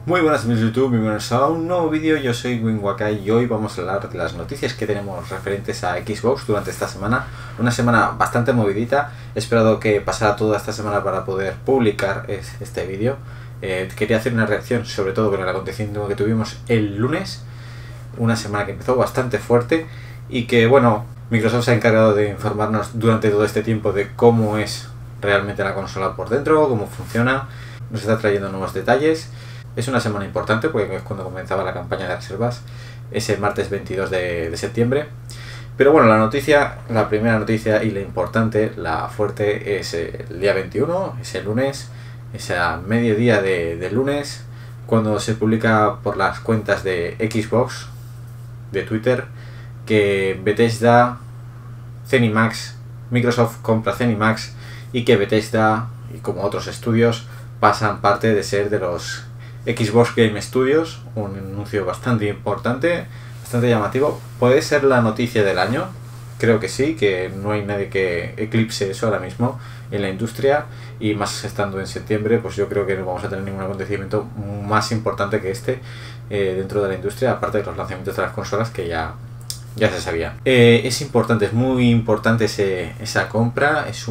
Muy buenas amigos de YouTube, bienvenidos a un nuevo vídeo. Yo soy Winwakai y hoy vamos a hablar de las noticias que tenemos referentes a Xbox durante esta semana. Una semana bastante movidita. He esperado que pasara toda esta semana para poder publicar este vídeo. Quería hacer una reacción sobre todo con el acontecimiento que tuvimos el lunes. Una semana que empezó bastante fuerte y que, bueno, Microsoft se ha encargado de informarnos durante todo este tiempo de cómo es realmente la consola por dentro, cómo funciona. Nos está trayendo nuevos detalles. Es una semana importante porque es cuando comenzaba la campaña de reservas, ese martes 22 de septiembre. Pero bueno, la primera noticia y la importante, la fuerte, es el día 21, es el lunes, es a mediodía de lunes, cuando se publica por las cuentas de Xbox, de Twitter, que Bethesda, ZeniMax, Microsoft compra ZeniMax y que Bethesda, y como otros estudios, pasan parte de ser de los Xbox Game Studios. Un anuncio bastante importante, bastante llamativo. ¿Puede ser la noticia del año? Creo que sí, que no hay nadie que eclipse eso ahora mismo en la industria, y más estando en septiembre, pues yo creo que no vamos a tener ningún acontecimiento más importante que este dentro de la industria, aparte de los lanzamientos de las consolas que ya se sabía. Es importante, es muy importante esa compra, es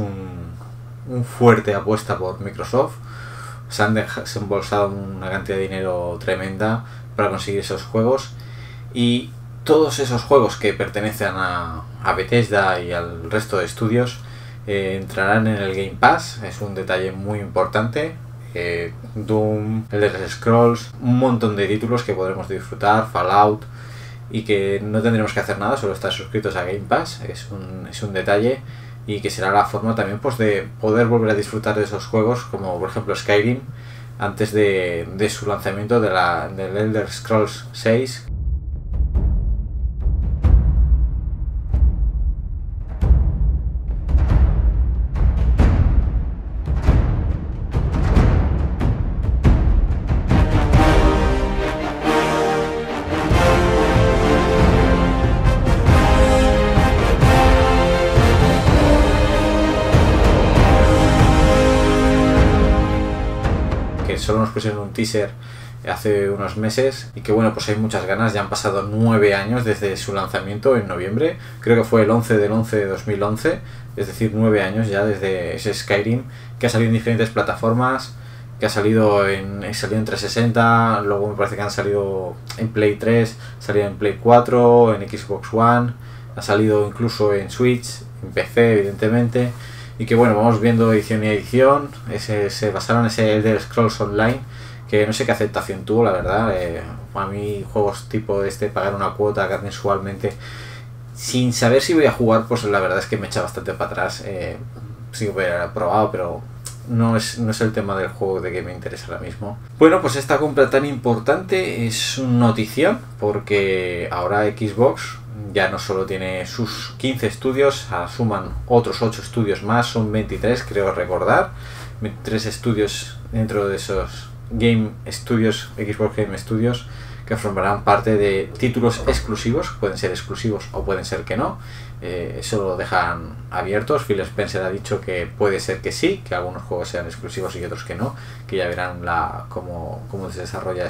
un fuerte apuesta por Microsoft. Se han embolsado una cantidad de dinero tremenda para conseguir esos juegos, y todos esos juegos que pertenecen a Bethesda y al resto de estudios entrarán en el Game Pass. Es un detalle muy importante. Doom, Elder Scrolls, un montón de títulos que podremos disfrutar, Fallout, y que no tendremos que hacer nada, solo estar suscritos a Game Pass. Es un detalle, y que será la forma también pues de poder volver a disfrutar de esos juegos, como por ejemplo Skyrim, antes de su lanzamiento del Elder Scrolls 6. Solo nos pusieron un teaser hace unos meses, y que bueno, pues hay muchas ganas. Ya han pasado 9 años desde su lanzamiento en noviembre, creo que fue el 11 del 11 de 2011, es decir, 9 años ya desde ese Skyrim, que ha salido en diferentes plataformas, que ha salido en 360, luego me parece que han salido en Play 3, salido en Play 4, en Xbox One, ha salido incluso en Switch, en PC evidentemente. Y que bueno, vamos viendo edición y edición. Se basaron en ese Elder Scrolls Online, que no sé qué aceptación tuvo, la verdad. A mí juegos tipo pagar una cuota mensualmente sin saber si voy a jugar, pues la verdad es que me echa bastante para atrás. Sí que hubiera probado, pero no es el tema del juego de que me interesa ahora mismo. Bueno, pues esta compra tan importante es una notición, porque ahora Xbox ya no solo tiene sus 15 estudios, suman otros 8 estudios más, son 23 creo recordar, 23 estudios dentro de esos Game Studios, Xbox Game Studios, que formarán parte de títulos exclusivos. Pueden ser exclusivos o pueden ser que no, eso lo dejan abiertos. Phil Spencer ha dicho que puede ser que sí, que algunos juegos sean exclusivos y otros que no, que ya verán cómo se desarrolla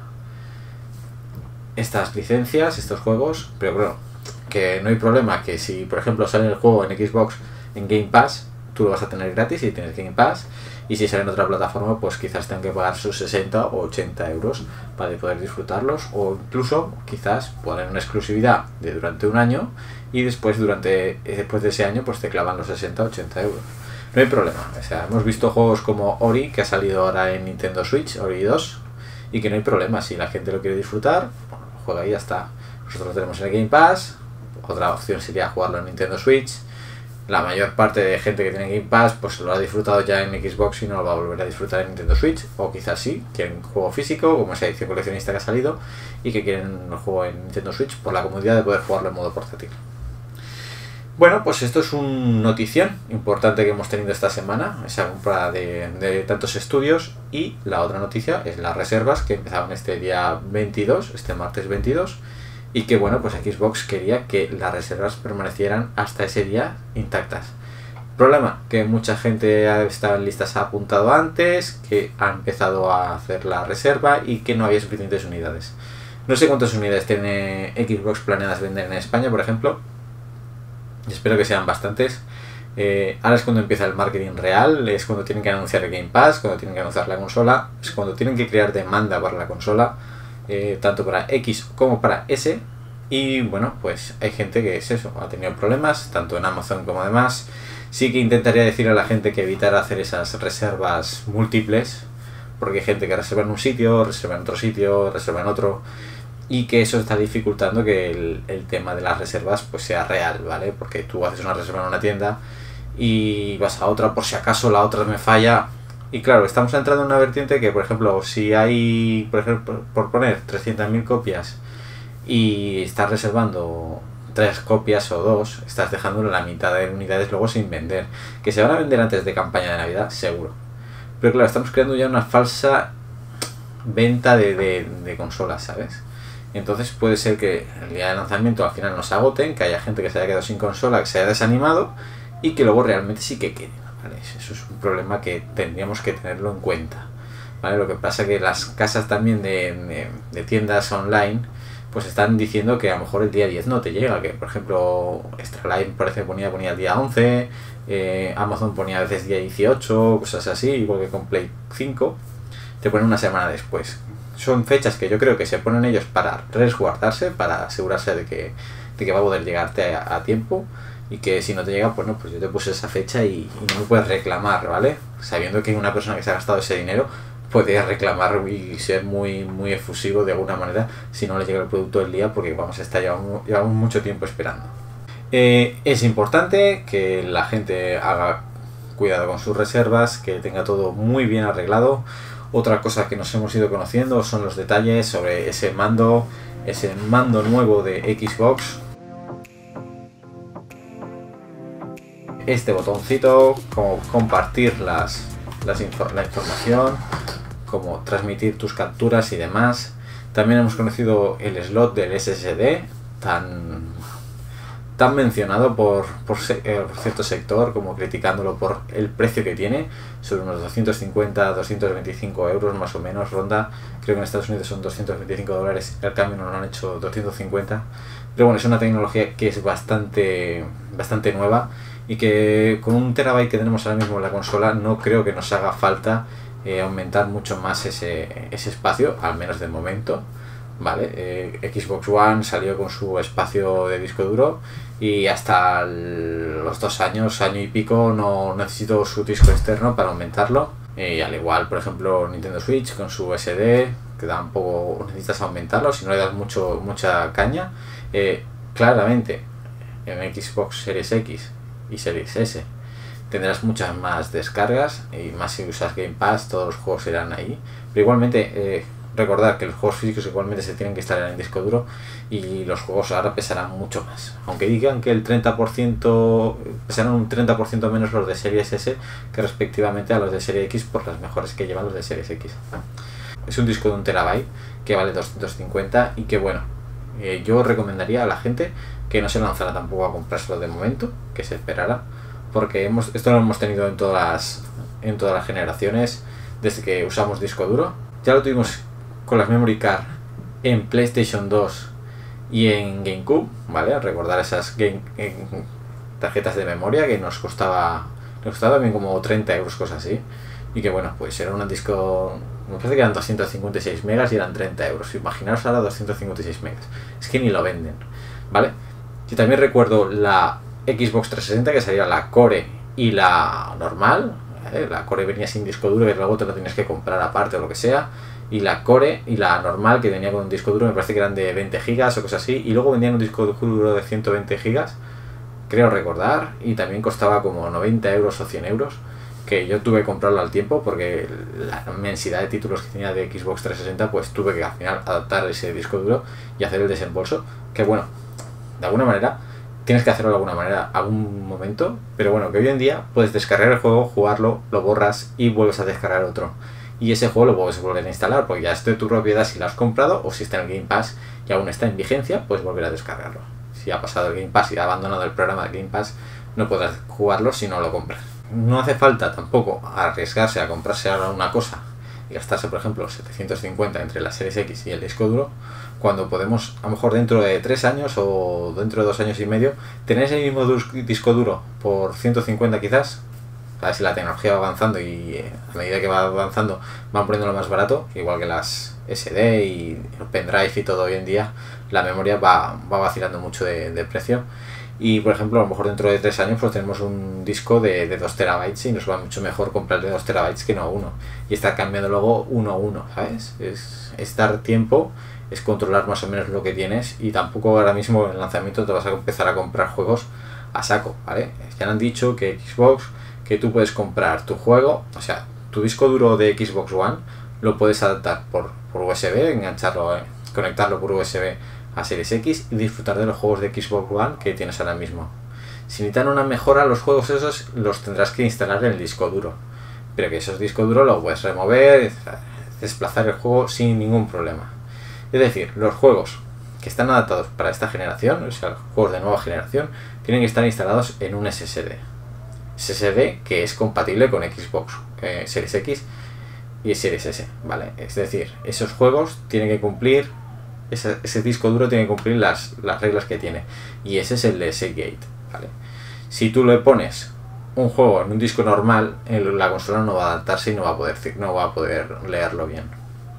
estas licencias, estos juegos. Pero bueno, que no hay problema, que si por ejemplo sale el juego en Xbox en Game Pass, tú lo vas a tener gratis si tienes Game Pass, y si sale en otra plataforma, pues quizás tengan que pagar sus 60 o 80 euros para poder disfrutarlos, o incluso quizás poner una exclusividad de durante un año, y después de ese año pues te clavan los 60 o 80 euros. No hay problema. O sea, hemos visto juegos como Ori, que ha salido ahora en Nintendo Switch, Ori 2, y que no hay problema. Si la gente lo quiere disfrutar, bueno, juega y ya está. Nosotros lo tenemos en el Game Pass. Otra opción sería jugarlo en Nintendo Switch. La mayor parte de gente que tiene Game Pass pues lo ha disfrutado ya en Xbox y no lo va a volver a disfrutar en Nintendo Switch, o quizás sí, quieren un juego físico como esa edición coleccionista que ha salido, y que quieren el juego en Nintendo Switch por la comodidad de poder jugarlo en modo portátil. Bueno, pues esto es una notición importante que hemos tenido esta semana, esa compra de tantos estudios. Y la otra noticia es las reservas que empezaban este día 22, este martes 22, y que bueno, pues Xbox quería que las reservas permanecieran hasta ese día intactas. Problema, que mucha gente ha estado en listas, ha apuntado antes, que ha empezado a hacer la reserva y que no había suficientes unidades. No sé cuántas unidades tiene Xbox planeadas vender en España, por ejemplo. Espero que sean bastantes. Ahora es cuando empieza el marketing real, es cuando tienen que anunciar el Game Pass, cuando tienen que anunciar la consola, es cuando tienen que crear demanda para la consola, tanto para X como para S. Y bueno, pues hay gente que es eso, ha tenido problemas, tanto en Amazon como demás. Sí que intentaría decirle a la gente que evitara hacer esas reservas múltiples, porque hay gente que reserva en un sitio, reserva en otro sitio, reserva en otro, y que eso está dificultando que el tema de las reservas pues sea real, ¿vale? Porque tú haces una reserva en una tienda y vas a otra por si acaso la otra me falla. Y claro, estamos entrando en una vertiente que, por ejemplo, si hay, por ejemplo, por poner 300.000 copias y estás reservando 3 copias o 2, estás dejando la mitad de unidades luego sin vender. Que se van a vender antes de campaña de Navidad, seguro. Pero claro, estamos creando ya una falsa venta de consolas, ¿sabes? Entonces puede ser que el día de lanzamiento al final nos agoten, que haya gente que se haya quedado sin consola, que se haya desanimado y que luego realmente sí que queden, ¿vale? Eso es un problema que tendríamos que tenerlo en cuenta, ¿vale? Lo que pasa es que las casas también de tiendas online pues están diciendo que a lo mejor el día 10 no te llega, que por ejemplo Extraline parece que ponía el día 11, Amazon ponía a veces día 18, cosas así, igual que con Play 5 te ponen una semana después. Son fechas que yo creo que se ponen ellos para resguardarse, para asegurarse de que va a poder llegarte a tiempo, y que si no te llega, bueno, pues yo te puse esa fecha y no me puedes reclamar, ¿vale? Sabiendo que una persona que se ha gastado ese dinero puede reclamar y ser muy, muy efusivo de alguna manera si no le llega el producto del día, porque vamos a estar llevamos mucho tiempo esperando. Es importante que la gente haga cuidado con sus reservas, que tenga todo muy bien arreglado. Otra cosa que nos hemos ido conociendo son los detalles sobre ese mando nuevo de Xbox. Este botoncito, como compartir la información, como transmitir tus capturas y demás. También hemos conocido el slot del SSD, tan mencionado por cierto sector, como criticándolo por el precio que tiene, sobre unos 250-225 euros más o menos, ronda. Creo que en Estados Unidos son $225, el cambio no lo han hecho 250, pero bueno, es una tecnología que es bastante nueva y que con 1 TB que tenemos ahora mismo en la consola no creo que nos haga falta aumentar mucho más ese espacio, al menos de momento, ¿vale? Xbox One salió con su espacio de disco duro y hasta los 2 años, año y pico, no necesito su disco externo para aumentarlo. Al igual, por ejemplo, Nintendo Switch con su SD, que tampoco necesitas aumentarlo si no le das mucha caña. Claramente en Xbox Series X y Series S tendrás muchas más descargas, y más si usas Game Pass, todos los juegos serán ahí. Pero igualmente recordar que los juegos físicos igualmente se tienen que instalar en el disco duro, y los juegos ahora pesarán mucho más, aunque digan que el 30% pesarán un 30% menos los de Series S que respectivamente a los de Series X, por las mejoras que llevan los de Series X. Es un disco de 1 TB que vale 250 y que bueno, yo recomendaría a la gente que no se lanzara tampoco a comprárselo de momento, que se esperara, porque esto lo hemos tenido en todas las generaciones desde que usamos disco duro. Ya lo tuvimos con las Memory Card en PlayStation 2 y en GameCube, ¿vale? Recordar esas tarjetas de memoria que nos costaba bien como 30 euros, cosas así, y que bueno, pues era un disco, me parece que eran 256 megas y eran 30 euros. Imaginaos ahora 256 megas, es que ni lo venden, ¿vale? Yo también recuerdo la Xbox 360, que salía la Core y la normal, ¿vale? La Core venía sin disco duro y luego te lo tenías que comprar aparte o lo que sea, y la Core y la normal, que venía con un disco duro, me parece que eran de 20 gigas o cosas así, y luego vendían un disco duro de 120 gigas, creo recordar, y también costaba como 90 euros o 100 euros, que yo tuve que comprarlo al tiempo porque la inmensidad de títulos que tenía de Xbox 360, pues tuve que al final adaptar ese disco duro y hacer el desembolso, que bueno, de alguna manera tienes que hacerlo de alguna manera, algún momento, pero bueno, que hoy en día puedes descargar el juego, jugarlo, lo borras y vuelves a descargar otro, y ese juego lo puedes volver a instalar porque ya es de tu propiedad si lo has comprado, o si está en el Game Pass y aún está en vigencia, puedes volver a descargarlo. Si ha pasado el Game Pass y ha abandonado el programa de Game Pass, no podrás jugarlo si no lo compras. No hace falta tampoco arriesgarse a comprarse ahora una cosa y gastarse, por ejemplo, 750 entre la Series X y el disco duro, cuando podemos, a lo mejor dentro de 3 años o dentro de 2 años y medio, tener ese mismo disco duro por 150 quizás. A ver si la tecnología va avanzando y a medida que va avanzando van poniéndolo más barato, igual que las SD y el pendrive y todo hoy en día, la memoria va vacilando mucho de precio. Y por ejemplo, a lo mejor dentro de 3 años pues tenemos un disco de 2 terabytes y nos va mucho mejor comprar de 2 terabytes que no uno. Y estar cambiando luego uno a uno, ¿sabes? Es dar tiempo, es controlar más o menos lo que tienes, y tampoco ahora mismo en el lanzamiento te vas a empezar a comprar juegos a saco, ¿vale? Ya han dicho que Xbox, que tú puedes comprar tu juego, o sea, tu disco duro de Xbox One lo puedes adaptar por USB, engancharlo, conectarlo por USB a Series X y disfrutar de los juegos de Xbox One que tienes ahora mismo. Si necesitan una mejora, los juegos esos los tendrás que instalar en el disco duro, pero que esos discos duros los puedes remover, desplazar el juego sin ningún problema. Es decir, los juegos que están adaptados para esta generación, o sea, los juegos de nueva generación, tienen que estar instalados en un SSD que es compatible con Xbox Series X y Series S, ¿vale? Es decir, esos juegos tienen que cumplir, ese disco duro tiene que cumplir las reglas que tiene, y ese es el de Seagate, ¿vale? Si tú le pones un juego en un disco normal, la consola no va a adaptarse y no va a poder leerlo bien.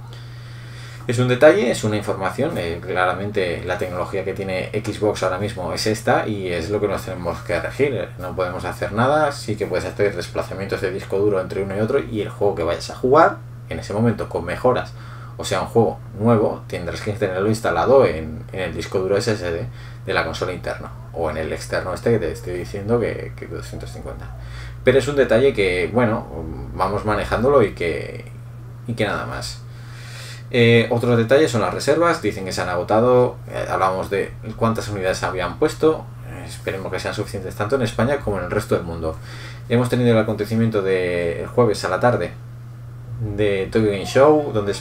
Es un detalle, es una información, claramente la tecnología que tiene Xbox ahora mismo es esta y es lo que nos tenemos que regir. No podemos hacer nada, sí que puedes hacer desplazamientos de disco duro entre uno y otro, y el juego que vayas a jugar en ese momento con mejoras, o sea un juego nuevo, tendrás que tenerlo instalado en el disco duro SSD de la consola interna, o en el externo que te estoy diciendo que 250. Pero es un detalle que, bueno, vamos manejándolo y que nada más. Otros detalles son las reservas, dicen que se han agotado, hablamos de cuántas unidades habían puesto, esperemos que sean suficientes tanto en España como en el resto del mundo. Hemos tenido el acontecimiento del jueves a la tarde de Tokyo Game Show, donde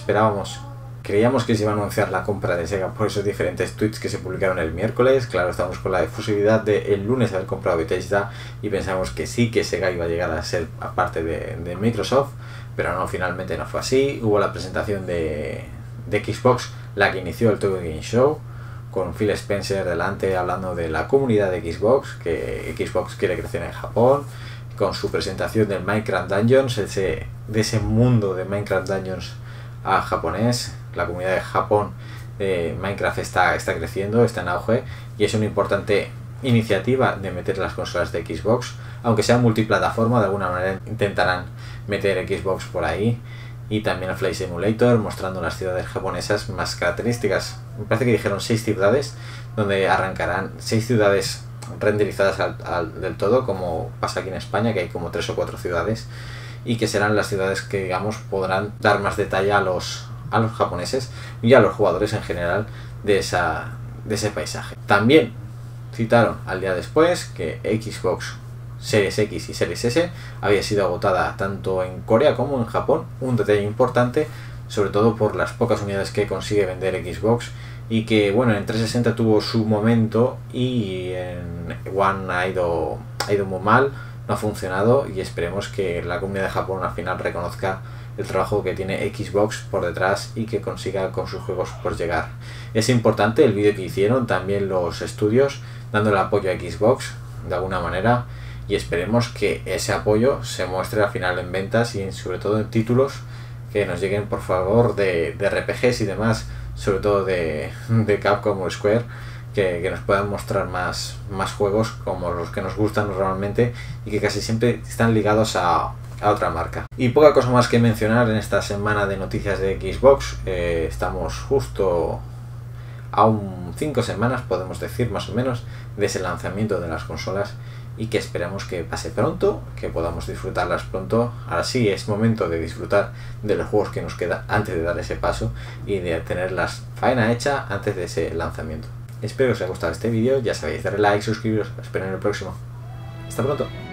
creíamos que se iba a anunciar la compra de Sega por esos diferentes tweets que se publicaron el miércoles. Claro, estamos con la efusividad de el lunes haber comprado Bethesda y pensamos que sí, que Sega iba a llegar a ser parte de Microsoft, pero no, finalmente no fue así. Hubo la presentación de Xbox, la que inició el Tokyo Game Show, con Phil Spencer delante hablando de la comunidad de Xbox, que Xbox quiere crecer en Japón, con su presentación del Minecraft Dungeons, de ese mundo de Minecraft Dungeons a japonés. La comunidad de Japón de Minecraft está creciendo, está en auge, y es una importante iniciativa de meter las consolas de Xbox, aunque sea multiplataforma, de alguna manera intentarán meter Xbox por ahí. Y también el Flight Simulator, mostrando las ciudades japonesas más características. Me parece que dijeron 6 ciudades, donde arrancarán 6 ciudades renderizadas del todo, como pasa aquí en España, que hay como 3 o 4 ciudades, y que serán las ciudades que, digamos, podrán dar más detalle a los japoneses y a los jugadores en general de ese paisaje. También citaron al día después que Xbox Series X y Series S había sido agotada tanto en Corea como en Japón, un detalle importante, sobre todo por las pocas unidades que consigue vender Xbox, y que, bueno, en 360 tuvo su momento y en One ha ido muy mal, no ha funcionado, y esperemos que la comunidad de Japón al final reconozca el trabajo que tiene Xbox por detrás y que consiga con sus juegos pues llegar. Es importante el vídeo que hicieron, también los estudios, dando el apoyo a Xbox de alguna manera, y esperemos que ese apoyo se muestre al final en ventas y sobre todo en títulos que nos lleguen, por favor, de RPGs y demás, sobre todo de Capcom o Square, que nos puedan mostrar más juegos como los que nos gustan normalmente y que casi siempre están ligados a otra marca. Y poca cosa más que mencionar en esta semana de noticias de Xbox. Estamos justo a 5 semanas, podemos decir, más o menos, de ese lanzamiento de las consolas, y que esperamos que pase pronto, que podamos disfrutarlas pronto. Ahora sí es momento de disfrutar de los juegos que nos queda antes de dar ese paso y de tener la faena hecha antes de ese lanzamiento. Espero que os haya gustado este vídeo, ya sabéis, darle like, suscribiros, os espero en el próximo. Hasta pronto.